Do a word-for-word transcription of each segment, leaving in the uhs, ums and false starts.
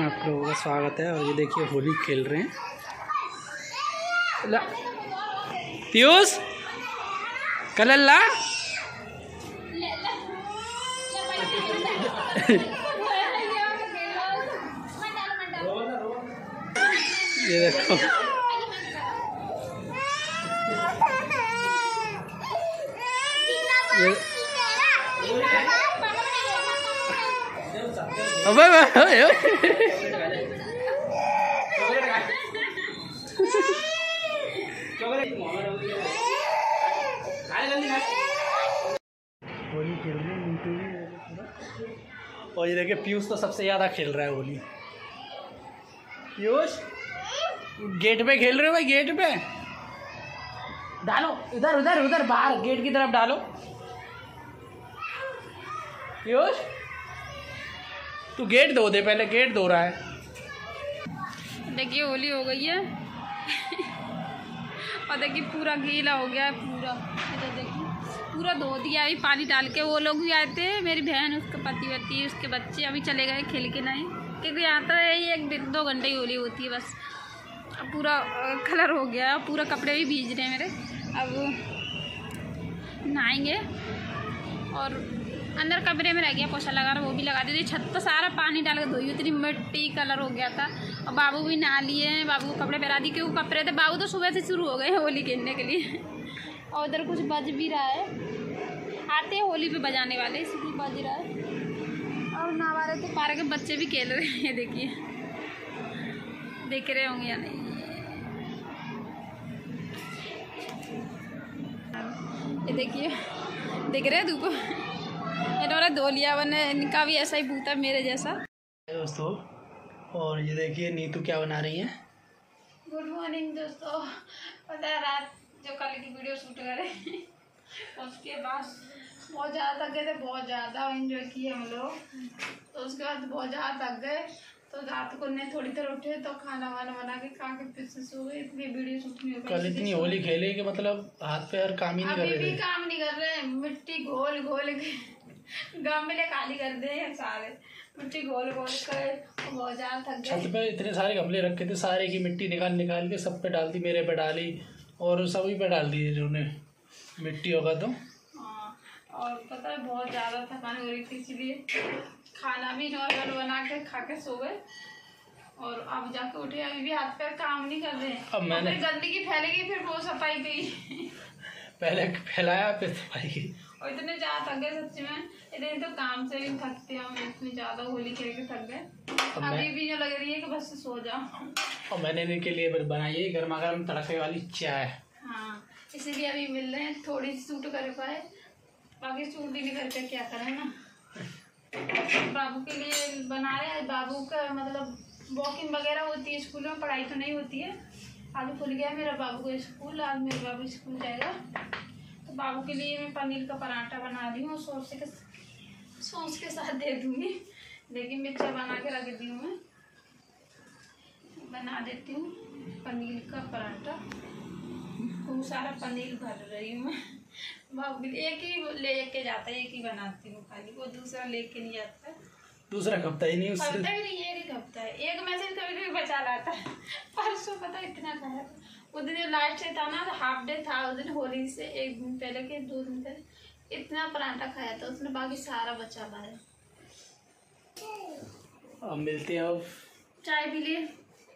में आप लोगों का स्वागत है। और ये देखिए होली खेल रहे हैं। पीयूष कलर ला। ये देखो ये अबे होली खेल रहे हैं। और ये देखिए पीयूष तो सबसे ज़्यादा खेल रहा है होली। पीयूष गेट पे खेल रहे हो भाई, गेट पे डालो, इधर उधर उधर बाहर गेट की तरफ डालो। पीयूष तू गेट धो दे, पहले गेट धो रहा है। देखिए होली हो गई है और देखिए पूरा गीला हो गया है पूरा। इधर देखिए पूरा धो दिया अभी पानी डाल के। वो लोग भी आए थे, मेरी बहन, उसका पति वती, उसके बच्चे अभी चले गए खेल के नहीं, क्योंकि यहाँ तो यही एक दो घंटे ही होली होती है बस। अब पूरा कलर हो गया, पूरा कपड़े भी भीज रहे हैं मेरे। अब नहाएंगे और अंदर कमरे में रह गया पोछा लगाना, वो भी लगा दीजिए। छत पर सारा पानी डाल के धोई, उतनी मिट्टी कलर हो गया था। और बाबू भी नहा लिए हैं, बाबू को कपड़े पहना दिए क्योंकि कपड़े थे। बाबू तो सुबह से शुरू हो गए हैं होली खेलने के लिए। और उधर कुछ बज भी रहा है, आते हैं होली पे बजाने वाले, इसलिए बज रहा है। और नहा रहे तो पार्क के बच्चे भी खेल रहे हैं, देखिए देख रहे होंगे या नहीं। ये देखिए देख रहे हैं धूप, इन्होंने धो लिया, वरना इनका भी ऐसा ही भूत है मेरे जैसा। दोस्तों और ये देखिए नीतू क्या बना रही है। गुड मॉर्निंग दोस्तों। पता है रात जो कल की वीडियो शूट करे उसके बाद बहुत ज़्यादा थक गए थे, बहुत ज़्यादा एंजॉय किए हम लोग। तो उसके बाद बहुत ज़्यादा थक गए, तो रात को नहीं थोड़ी देर उठे तो खाना वाना बना के खा के फिर से सो गए, इसलिए वीडियो शूट नहीं हो पाई। कल इतनी होली खेले कि मतलब हाथ पैर काम ही नहीं कर रहे थे। अभी भी काम नहीं कर रहे, मिट्टी घोल घोल के गमले खाली कर दे सारे, मिट्टी घोल घोल कर बहुत ज़्यादा थक गए। छत पे इतने सारे गमले रखे थे, सारे की मिट्टी निकाल निकाल के सब पे डाल दी, मेरे पे डाली और सभी पे डाल दी जिन्होंने मिट्टी होगा तो। हाँ और पता है बहुत ज़्यादा थकान हो रही थी, इसलिए खाना भी नॉर्मल बना के खा के सो गए। और अब जाके उठे, अभी भी हाथ पैर काम नहीं कर रहे हैं। अब मैंने गंदगी फैलेगी फिर वो सफाई गई पहले फैलाया फिर सफाई की। और इतने ज़्यादा थक गए सच्ची में, इतने तो काम से भी थकते हम, इतनी ज़्यादा होली खेल के थक गए। अभी भी जो लग रही है कि बस सो जाओ। और मैंने इनके लिए बनाई है गर्मा गर्म तड़के वाली चाय। हाँ इसीलिए अभी मिल रहे हैं, थोड़ी सी सूट कर पाए, बाकी सूट भी नहीं करके क्या करें ना। बाबू के लिए बना रहे हैं। बाबू का मतलब वॉकिंग वगैरह होती है स्कूल में, पढ़ाई तो नहीं होती है। आज खुल गया मेरा बाबू का स्कूल, आज मेरा बाबू स्कूल जाएगा। तो बाबू के लिए मैं पनीर का पराठा बना रही हूँ, सॉस के सॉस के साथ दे दूँगी, लेकिन मिर्चा बना के रख दी हूँ। मैं बना देती हूँ पनीर का पराठा, खूब सारा पनीर भर रही हूँ मैं। बाबू एक ही लेके जाता है, एक ही बनाती हूँ खाली, वो दूसरा लेके नहीं जाता है। दूसरा खपता ही नहीं उससे, खपता ही नहीं, एक ही खपता है। एक में से कभी कभी बचा लाता है। परसों पता इतना खाया, उस दिन लास्ट डे था ना, हाफ डे था उस दिन, होली से एक दिन पहले के दो दिन पहले इतना पराठा खाया था उसने, बाकी सारा बचा लाया। अब मिलते हैं, अब चाय पी लिए।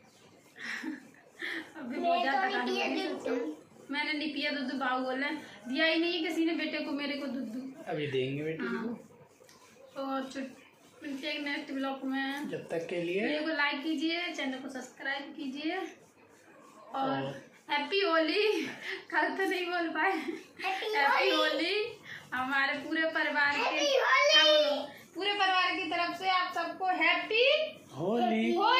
अभी बहुत ज़्यादा मैंने नहीं पिया दूध, बाबू बोला दिया ही नहीं किसी ने बेटे को, मेरे को दूध अभी देंगे बेटे को। तो मिलते हैं नेक्स्ट ब्लॉग में, जब तक के लिए वीडियो को लाइक कीजिए, चैनल को सब्सक्राइब कीजिए और हैप्पी होली। कल तो नहीं बोल पाए, हैप्पी होली हमारे पूरे परिवार के, पूरे परिवार की तरफ से आप सबको हैप्पी होली।